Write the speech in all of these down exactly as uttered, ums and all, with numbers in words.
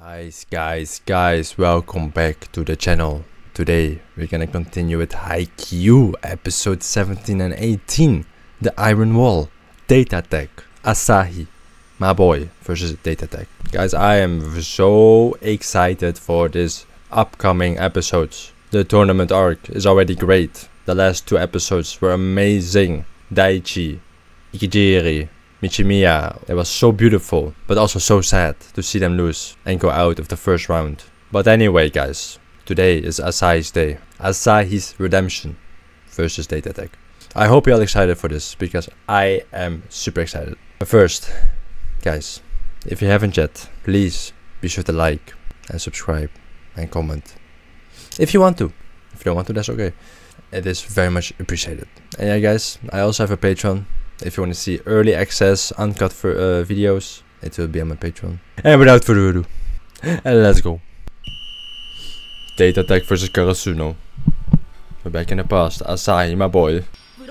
Guys, guys, guys, welcome back to the channel. Today we're gonna continue with Haikyuu episode seventeen and eighteen. The Iron Wall, Data Tech, Asahi, my boy, versus Data Tech. Guys, I am so excited for this upcoming episodes. The tournament arc is already great. The last two episodes were amazing. Daichi, Ikijiri, Michimiya. It was so beautiful, but also so sad to see them lose and go out of the first round. But anyway, guys, today is Asahi's day. Asahi's redemption versus Data Tech. I hope you're all excited for this, because I am super excited. But first, guys, if you haven't yet, please be sure to like and subscribe and comment. If you want to. If you don't want to, that's okay. It is very much appreciated. And yeah, guys, I also have a Patreon. If you want to see early access, uncut for, uh, videos, it will be on my Patreon. And without further ado, let's go. Data Tech versus Karasuno. We're back in the past. Asahi, my boy.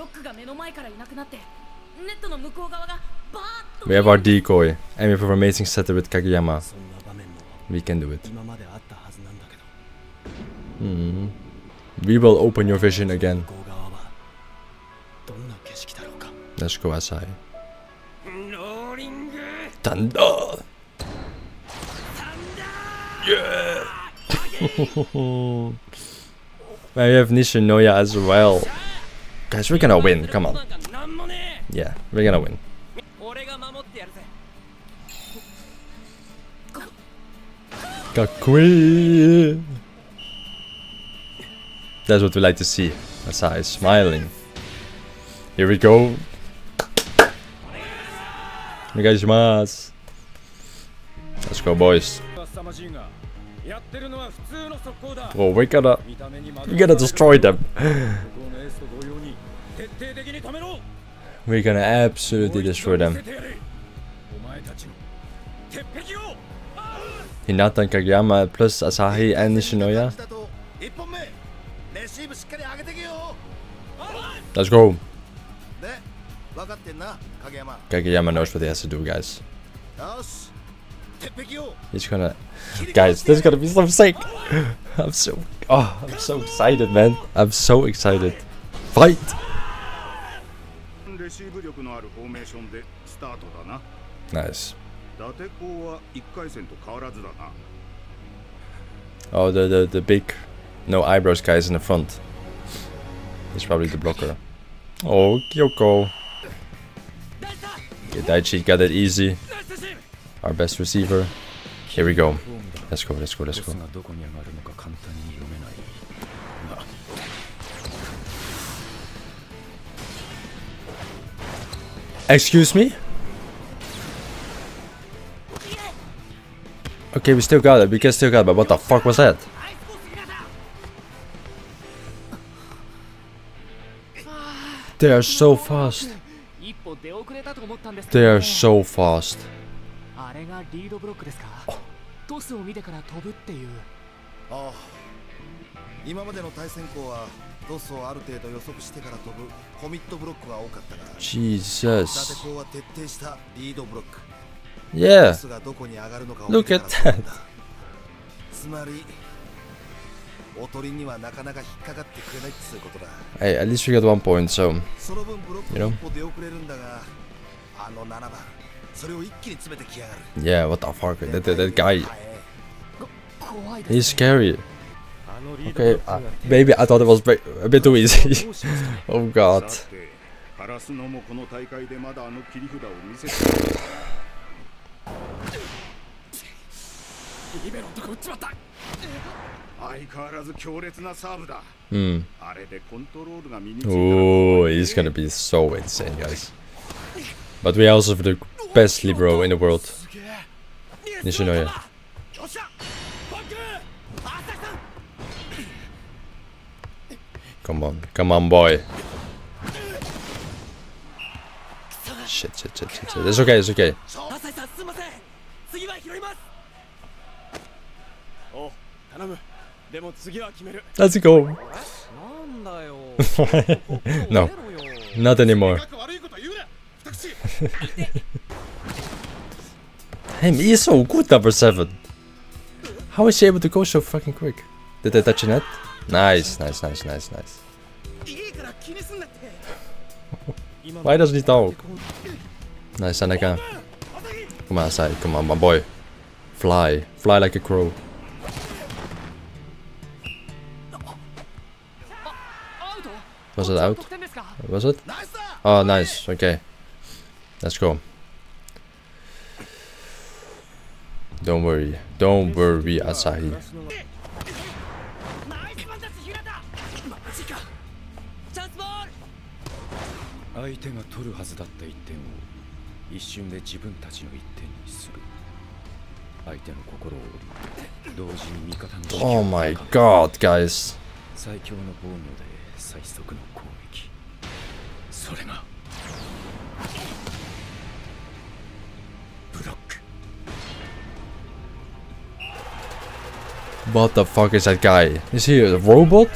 We have our decoy, and we have our amazing setup with Kageyama. We can do it. Hmm. We will open your vision again. Let's go, Asahi. Thunder! Yeah! We have Nishinoya as well. Guys, we're gonna win, come on. Yeah, we're gonna win. Kakui! That's what we like to see. Asahi is smiling. Here we go. Onegaishimasu. Let's go, boys. Oh, we gotta, we gotta destroy them. We're gonna absolutely destroy them. Hinata and Kageyama plus Asahi and Nishinoya. Let's go. Kageyama knows what he has to do, guys. He's gonna... Guys, this is gonna be so sick. I'm so... Oh, I'm so excited, man. I'm so excited. Fight! Nice. Oh, the, the, the big... No eyebrows guys in the front. He's probably the blocker. Oh, Kyoko. Okay, Daichi got it easy. Our best receiver. Here we go. Let's go, let's go, let's go. Excuse me? Okay, we still got it. We can still got it, but what the fuck was that? They are so fast. They are so fast. Jesus. Yeah. Look at that. Hey, at least we got one point, so you know. Yeah, what the fuck? That, that, that guy. He's scary. Okay, uh, maybe I thought it was a bit too easy. Oh god. Hmm. Oh, he's gonna be so insane, guys. But we also have the best libero in the world. Nishinoya. Come on, come on, boy. Shit, shit, shit, shit, shit. It's okay, it's okay. Let's go. No, not anymore. Him, he is so good, number seven. How is she able to go so fucking quick? Did they touch a net? Nice, nice, nice, nice, nice. Why doesn't he talk? Nice, Seneca. Come on, Sai. Come on, my boy. Fly. Fly like a crow. Was it out? Was it? Oh, nice. Okay. Let's go. Don't worry. Don't worry, Asahi. Oh my god, guys. What the fuck is that guy? Is he a robot?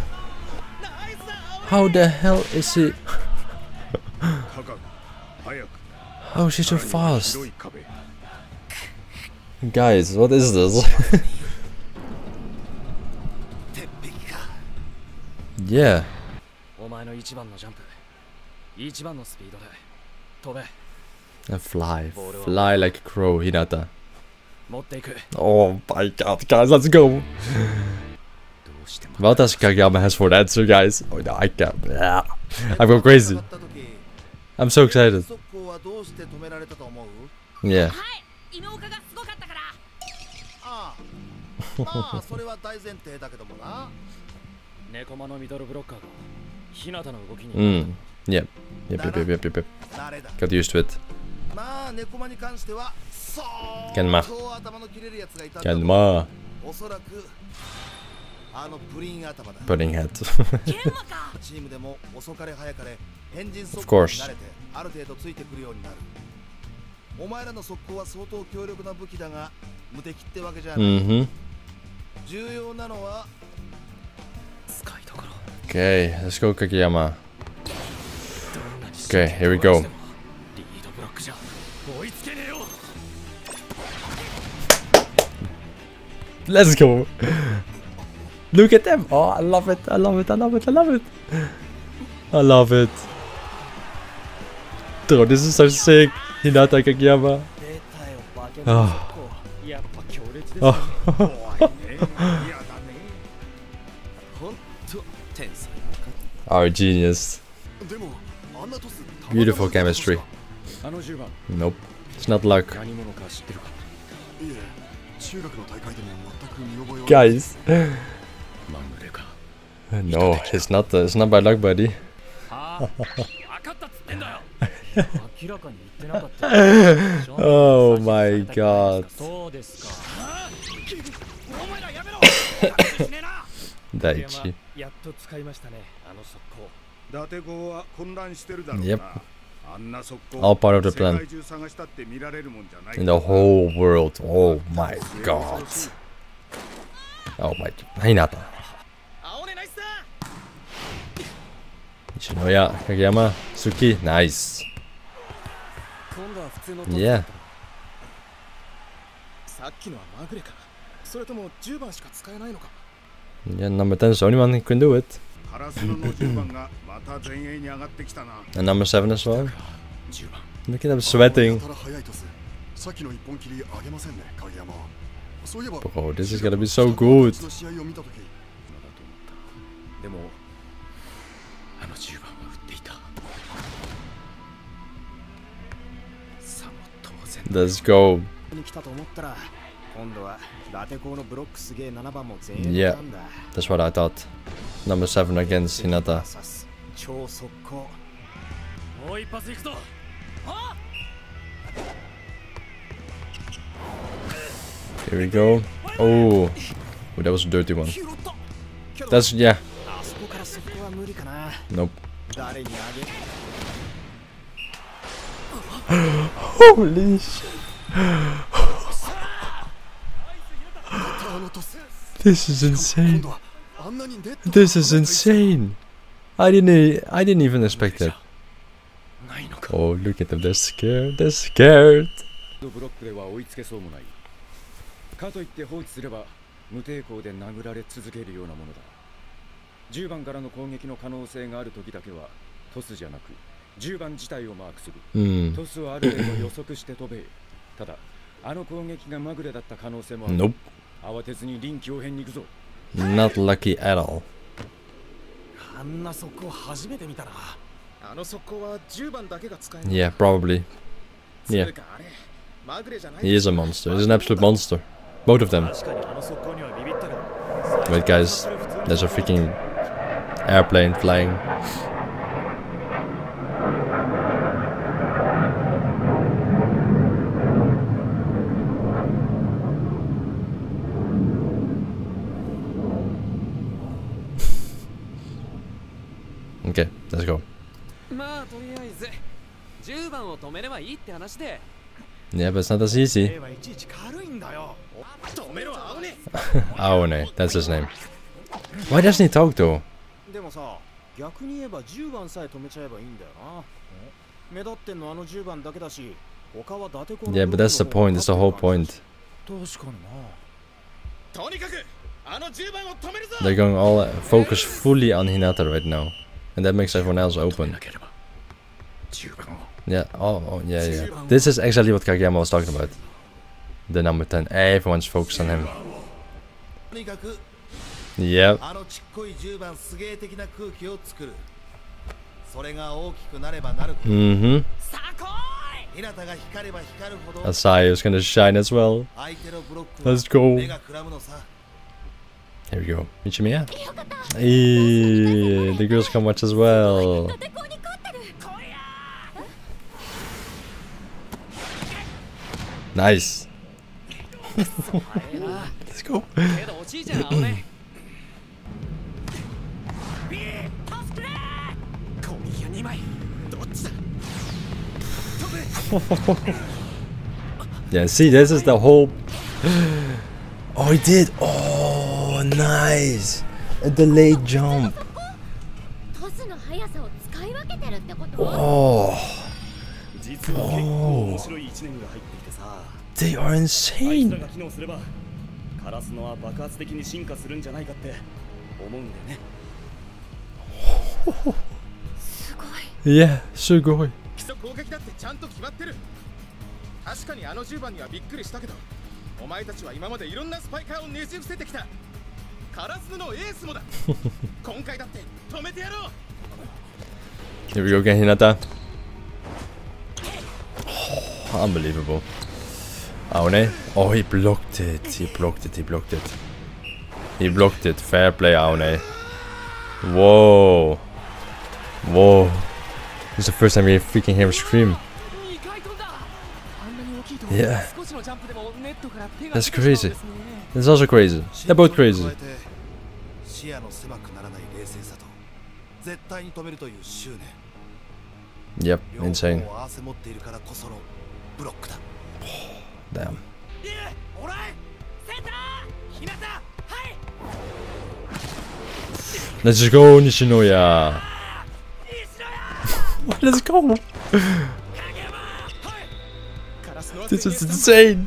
How the hell is he? How is he so fast? Guys, what is this? Yeah. And fly. Fly like a crow, Hinata. Oh my god, guys, let's go. What does Kageyama has for the answer, guys? Oh no, I can't. Yeah. I'm going crazy. I'm so excited. Yeah. Mm. Yep. Yep, yep, yep, yep, yep, yep. Got used to it. Kenma. Kenma. Pudding head. Of course. Mm-hmm. Okay, let's go Kageyama. Okay, here we go. Let's go. Look at them. Oh, I love it. I love it. I love it. I love it. I love it. Bro, this is so sick. Hinata Kageyama. Oh. Oh. Our genius. Beautiful chemistry. Nope. It's not luck. Guys. No, it's not. Uh, it's not by luck, buddy. Oh my god. Daichi. Yep. All part of the plan. In the whole world. Oh my god. Oh my. Hinata. Ishinoya, Kageyama, Suki, nice. Yeah. Yeah, number ten is the only one who can do it. And number seven as well. Look at them sweating. Bro, this is gonna be so good. Let's go. Yeah, that's what I thought. Number seven against Hinata. Here we go. Oh, oh, that was a dirty one. That's, yeah. Nope. Holy shit. This is insane. This is insane. I didn't I didn't even expect that. Oh, look at them. They're scared. They're scared. 無抵抗で殴られ続けるようなものだ。じゅうばんからの攻撃の可能性がある時だけはトスじゃなくじゅうばん自体をマークする。 Mm. トスをある程度予測して飛べ。ただあの攻撃がまぐれだった可能性もある。 Nope. 慌てずに臨機応変に行くぞ。 Not lucky at all. あんな速攻初めて見たな。あの速攻はじゅうばんだけが使える。 Yeah, probably. Yeah. He is a monster. He's an absolute monster. Both of them. Wait, guys. There's a freaking airplane flying. Okay, let's go. Yeah, but it's not as easy. Aone, that's his name. Why doesn't he talk though? Yeah, but that's the point, that's the whole point. They're going all uh, focus fully on Hinata right now. And that makes everyone else open. Yeah, oh, oh yeah, yeah. This is exactly what Kageyama was talking about. The number ten. Everyone's focused on him. Yep. Mm-hmm. Asahi is gonna shine as well. Let's go. Here we go. Michimiya. Hey, the girls can watch as well. Nice. Let's go. Yeah, see, this is the whole... Oh, he did. Oh, nice. A delayed jump. Oh. Oh. They are insane. Yeah, sugoi. 確かにあのじゅうばんにはびっくりしたけど、お前たちは今までいろんなスパイカーをねじ伏せてきた。カラスヌのエースもだ。今回だって止めてやろう。Here we go again, Hinata. Oh, unbelievable. Aone. Oh, he blocked it. He blocked it. He blocked it. He blocked it. Fair play, Aone. Whoa. Whoa. This is the first time we freaking hear him scream. Yeah. That's crazy. That's also crazy. They're both crazy. Yep, insane. Damn. Let's go, Nishinoya. Let's go. This is insane.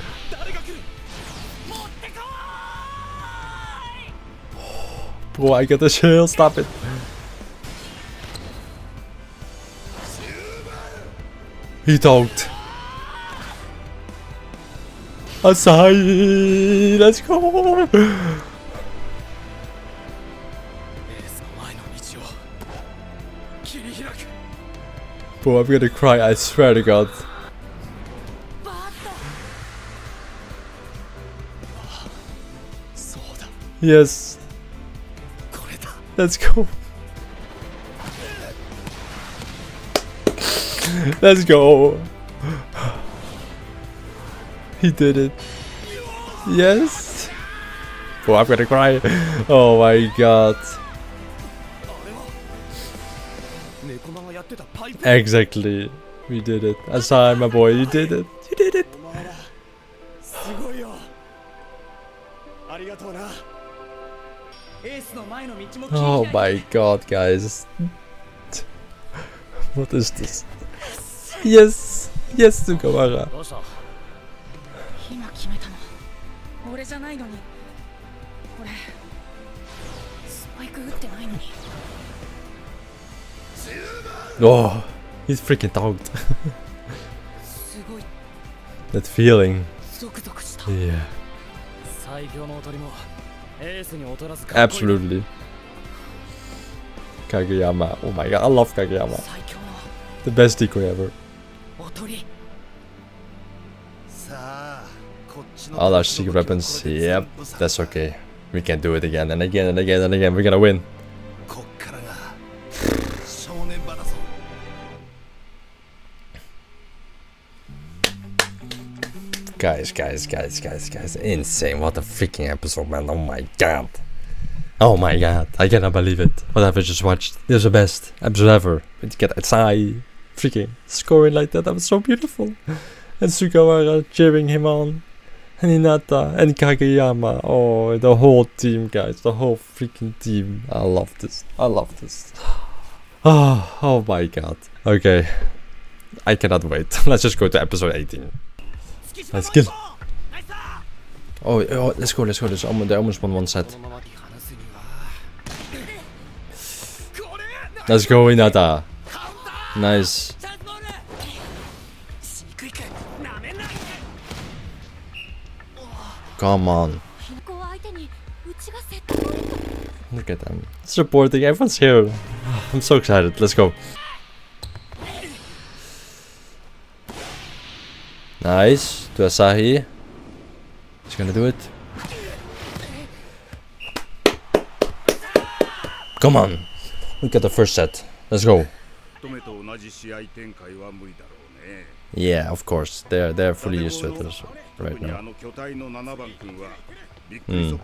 Bro, I got the chill. Stop it. He talked. Asahi, let's go. Bro, I'm gonna cry, I swear to God. Yes. Let's go. Let's go. He did it. Yes. Oh, I'm gonna cry. Oh my God. Exactly. We did it. Asahi, my boy, you did it. You did it. Oh my God, guys. What is this? Yes. Yes, Sugawara. Oh, he's freaking tanked. That feeling. Yeah. Absolutely. Kageyama. Oh my god, I love Kageyama. The best decoy ever. All our secret weapons. Yep, that's okay. We can do it again and again and again and again. We're gonna win. Guys, guys, guys, guys, guys. Insane. What a freaking episode, man. Oh my god. Oh my god. I cannot believe it. What have I just watched? This is the best episode ever. To get Atsai freaking scoring like that. That was so beautiful. And Sugawara cheering him on. And Hinata and Kageyama. Oh, the whole team, guys. The whole freaking team. I love this. I love this. Oh, oh my god. Okay. I cannot wait. Let's just go to episode eighteen. Let's kill. Oh, oh, let's go, let's go. Let's almost, they almost won one set. Let's go, Hinata. Nice. Come on. Look at them. Supporting, everyone's here. I'm so excited. Let's go. Nice. To Asahi. He's gonna do it. Come on. Look at the first set. Let's go. Yeah, of course. They're they're fully used to it right now. Mm.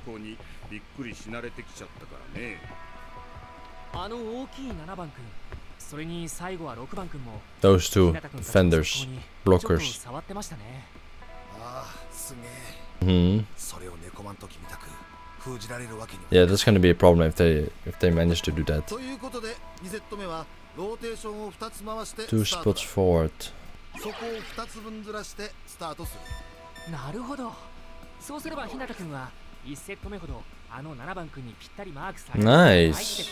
Those two defenders, blockers. Hmm. Yeah, that's gonna be a problem if they if they manage to do that. Two spots forward. Nice.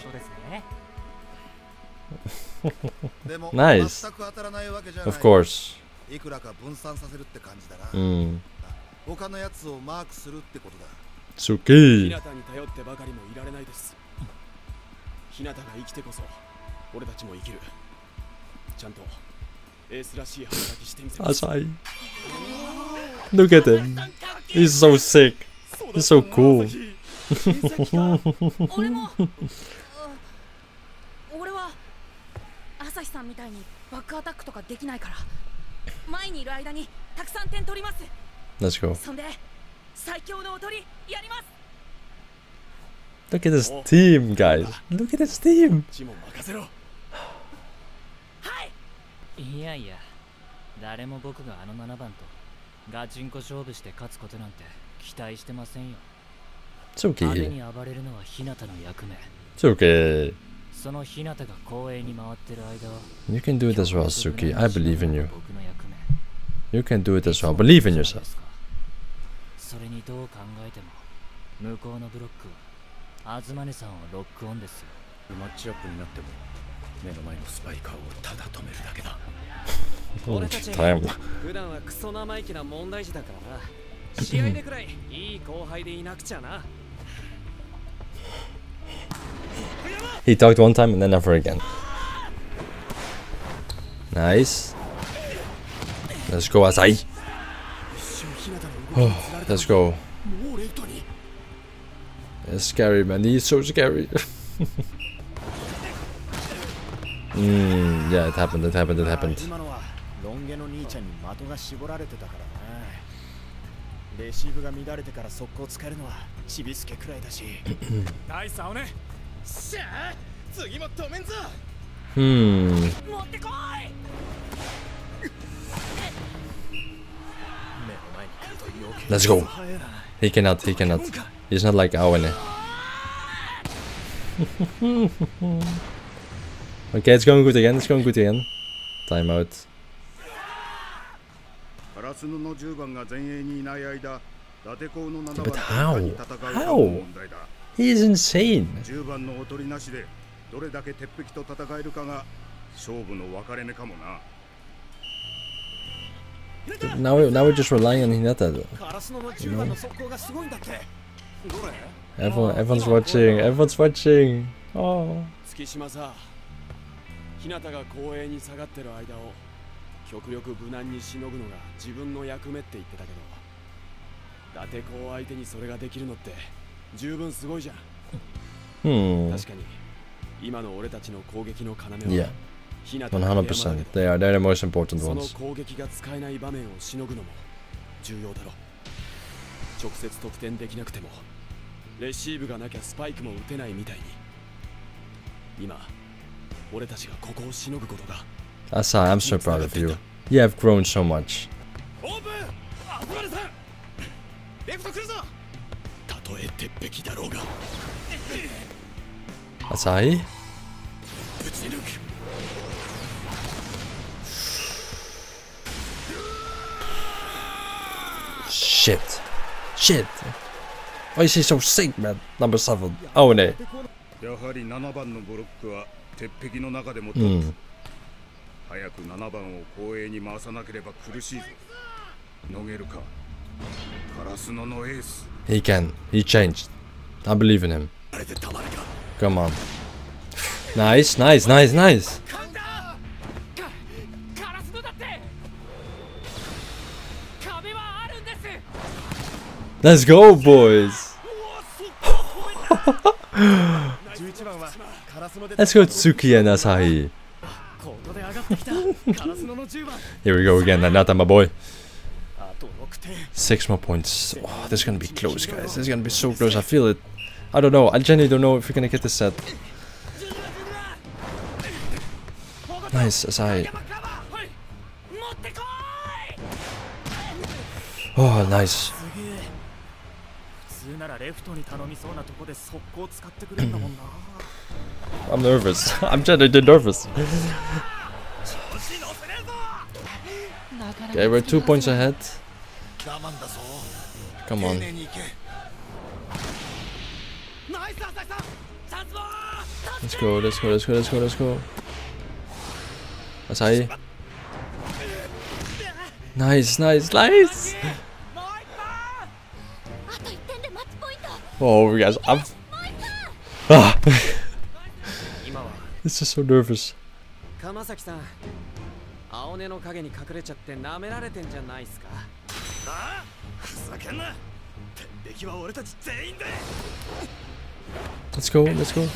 Nice. Of course. Mm. Tsuki. Asahi. Look at him. He's so sick. He's so cool. Let's go. Look at this team, guys. Look at this team. It's okay. It's okay. You can do it as well, Suki. I believe in you. You can do it as well. Believe in yourself. Oh, time. He talked one time and then never again. Nice. Let's go, Asahi. Oh, let's go. It's scary, man. He's so scary. mm, yeah, it happened. It happened. It happened. Hmm. Let's go. He cannot. He cannot. He's not like Awane. Okay, it's going good again. It's going good again. Timeout. But how? How? He is insane. Now, we, now we're just relying on Hinata though. You know? Everyone, everyone's watching, everyone's watching. Oh. 日向が公園に下がってる間を極力無難にしのぐのが自分の役目って言ってたけど、伊達公相手にそれができるのって十分すごいじゃん。 Hmm. 確かに今の俺たちの攻撃の要は Yeah. one hundred percent. They are, they're the most important その ones. 攻撃が使えない場面をしのぐのも重要だろう。直接得点できなくてもレシーブがなきゃスパイクも打てないみたいに、今俺たちがここをしのぐことが。 Asai, I'm so proud of you. You have grown so much. たとえ鉄壁だろうが Asai? ぶち抜く。 Shit. Shit. Why is he so sick, man? Number seven. Oh, no. やはりななばんのブロックは鉄壁の中でもトップ。 Hmm. 早くななばんを後衛に回さなければ苦しいぞ。逃げるか。カラスノのエース。 He can. He changed. I believe in him. Come on. Nice, nice, nice, nice. Let's go, boys. Let's go, Tsuki and Asahi. Here we go again, Hinata, my boy. Six more points. Oh, this is gonna be close, guys. This is gonna be so close. I feel it. I don't know. I genuinely don't know if we're gonna get this set. Nice, Asahi. Oh, nice. I'm nervous. I'm genuinely nervous. Okay, we're two points ahead. Come on. Let's go, let's go, let's go, let's go, let's go. Asahi. Nice, nice, nice! Oh, guys, I'm... Ah! This is so nervous. 鎌崎さん、青根の影に隠れちゃって舐められてんじゃないっすか。ああ、ふざけんな。鉄壁は俺たち全員で。 Let's go, let's go.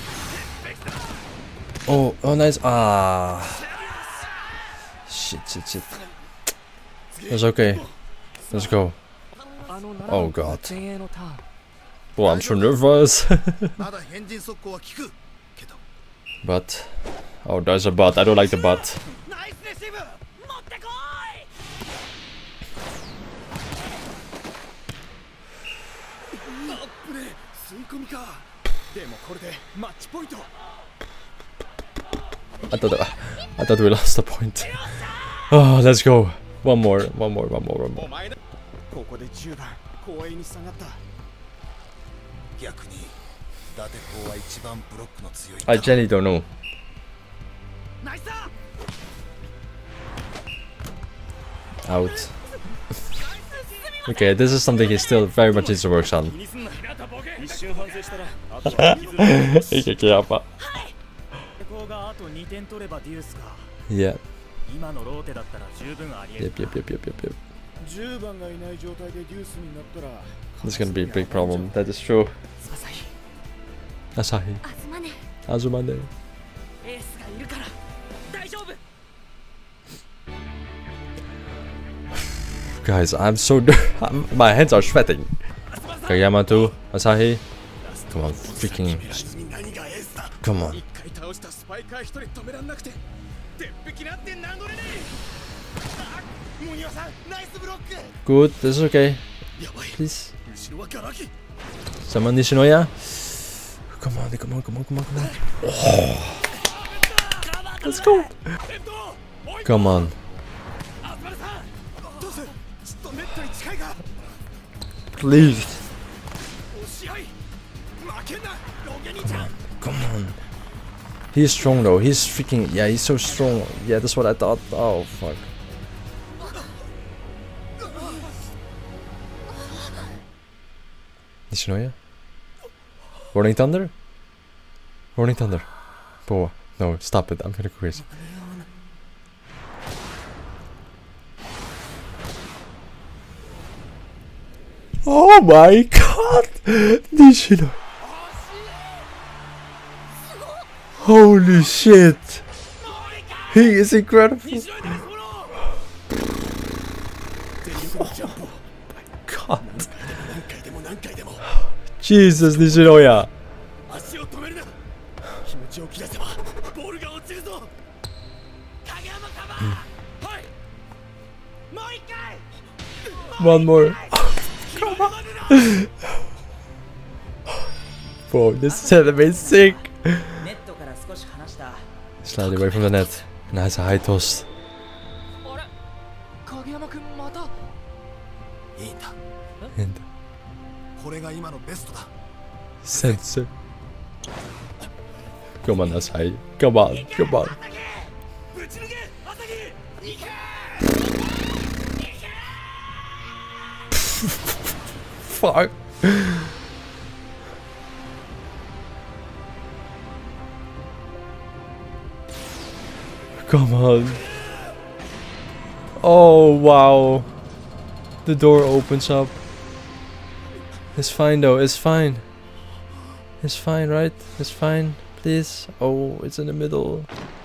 Oh, oh, nice. Ah. Shit, shit, shit. That's okay. Let's go. Oh, God. Oh, I'm so nervous. But. Oh, there's a bot. I don't like the bot. I thought, I thought we lost the point. Oh, let's go. One more, one more, one more, one more. I genuinely don't know. Out. Okay, this is something he still very much needs to work on. Yeah. Yep, yep, yep, yep, yep, yep. This is gonna be a big problem, that is true. Asahi. Azumane. Guys, I'm so... I'm, my hands are sweating. Kageyama too. Asahi. Come on, freaking... Come on. Good, this is okay. Please. Someone Nishinoya. Come on, come on, come on, come on, come on. Oh. Let's go. Come on. Please. Come on, come on. He's strong though. He's freaking yeah. He's so strong. Yeah, that's what I thought. Oh fuck. Nishinoya? Rolling Thunder? Rolling Thunder. Boa. No, stop it. I'm gonna go crazy. Oh my god! Nishinoya. Holy shit! He is incredible! Oh my god! Jesus, Nishinoya! One more. Come on! Bro, this anime is sick! Slide away from the net. Nice high toss. And Sensei. Come on, Asai. Come on, come on. Fuck. Come on. Oh, wow. The door opens up. It's fine though, it's fine. It's fine, right? It's fine. Please. Oh, it's in the middle.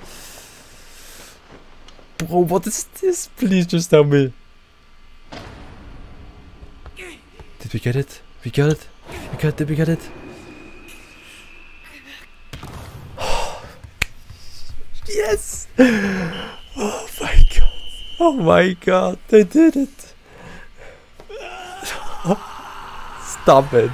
Bro, what is this? Please just tell me. Did we get it? We got it? We got Did we get it? Yes! Oh my god. Oh my god. They did it. Stop it.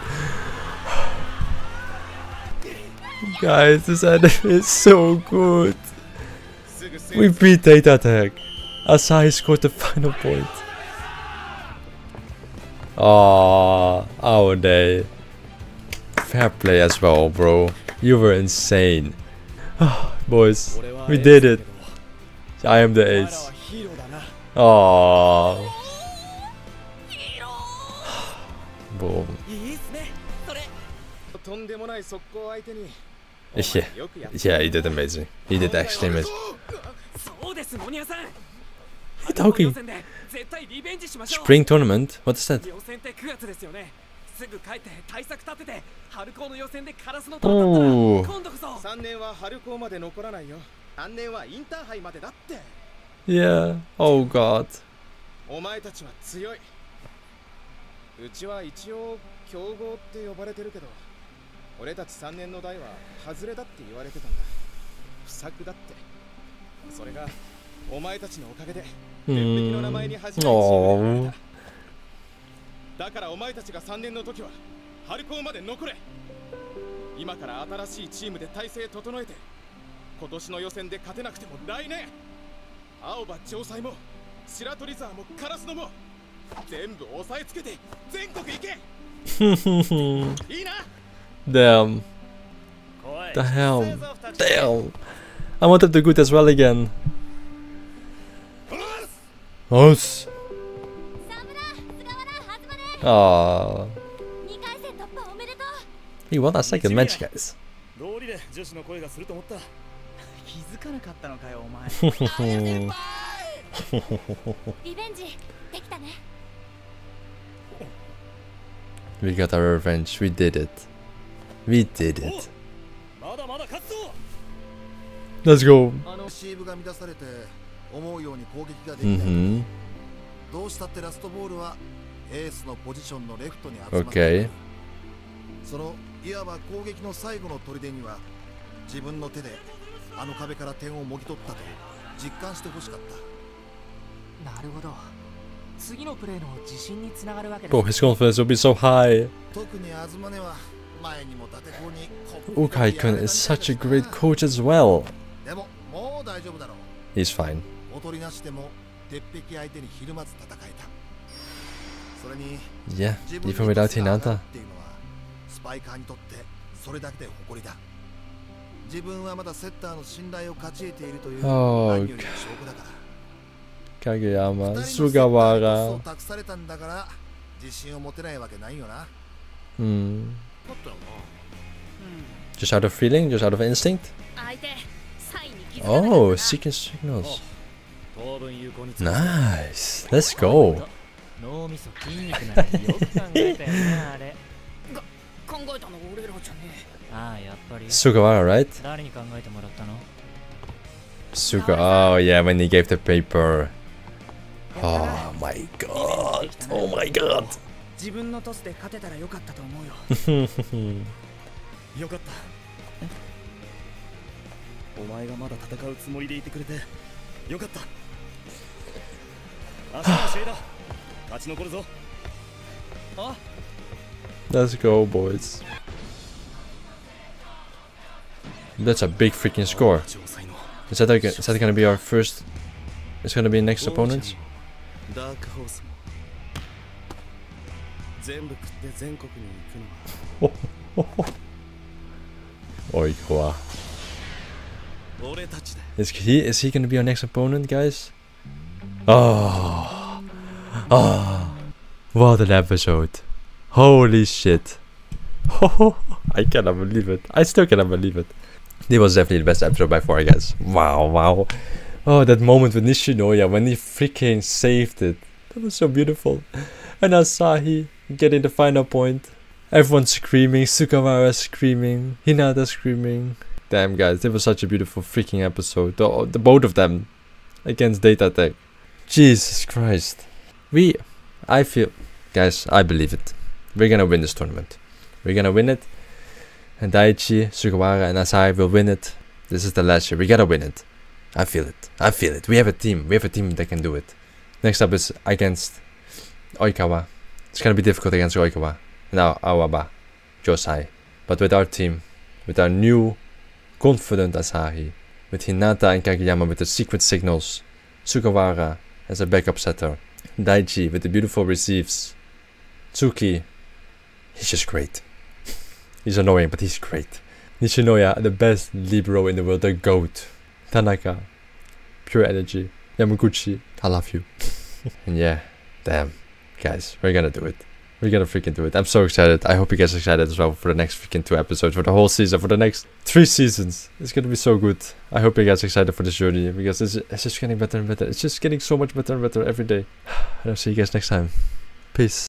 Guys, this anime is so good. We beat Data Attack. Asahi scored the final point. Oh, oh they. Fair play as well, bro. You were insane. Oh, boys, we did it. I am the ace. Oh. Boom. Yeah, yeah, he did amazing. He did actually amazing. Talking. Spring tournament? What is that? Oh. Yeah. Oh god. うちは一応強豪って呼ばれてるけど、俺たちさんねんの代は外れだって言われてたんだ。不作だって。それがお前たちのおかげで鉄壁の名前に初めて知られた。だからお前たちがさんねんの時は春高まで残れ。今から新しいチームで体制整えて、今年の予選で勝てなくても来年、青葉城西も白鳥沢も烏野も 全部押さえつけて全国行け。いいな。 Damn. The hell. Damn. I want them to do good as well again. Us. Aww. He won that second match, guys. We got our revenge. We did it. We did it. Let's go. Mm-hmm. Okay. Bro, his confidence will be so high. Ukai-kun is such a great coach as well. He's fine. Yeah, even without Hinata. Oh, Kageyama, Sugawara. Hmm. Just out of feeling, just out of instinct. Oh, seeking signals. Nice. Let's go. Sugawara, right? Suga. Oh yeah, when he gave the paper. Oh my god. Oh my god. 自分のトスで勝てたらよかったと思うよ。よかった。お前がまだ戦うつもりでいてくれてよかった。明日の試合だ。勝ち残るぞ。あ。 Let's go, boys. That's a big freaking score. Is that like, is that gonna be our first? It's gonna be next opponents. Oikawa. Is he is he gonna be our next opponent, guys? Oh, oh, what an episode! Holy shit! Oh, I cannot believe it. I still cannot believe it. This was definitely the best episode by far, guys. Wow, wow. Oh, that moment with Nishinoya when he freaking saved it. That was so beautiful. And Asahi getting the final point. Everyone screaming, Sugawara screaming, Hinata screaming. Damn, guys, it was such a beautiful freaking episode. The, the both of them against Data Tech. Jesus Christ. We, I feel, guys, I believe it. We're gonna win this tournament. We're gonna win it. And Daichi, Sugawara, and Asahi will win it. This is the last year. We gotta win it. I feel it. I feel it. We have a team. We have a team that can do it. Next up is against Oikawa. It's gonna be difficult against Oikawa. Now Awaba, Josai. But with our team, with our new, confident Asahi, with Hinata and Kageyama with the secret signals, Sugawara as a backup setter, Daichi with the beautiful receives, Tsuki, he's just great. He's annoying, but he's great. Nishinoya, the best libero in the world, the GOAT. Tanaka, pure energy. Yamaguchi, I love you. And yeah, damn, guys, we're gonna do it. We're gonna freaking do it. I'm so excited. I hope you guys are excited as well for the next freaking two episodes, for the whole season, for the next three seasons. It's gonna be so good. I hope you guys are excited for this journey, because it's, it's just getting better and better. It's just getting so much better and better every day. And I'll see you guys next time. Peace.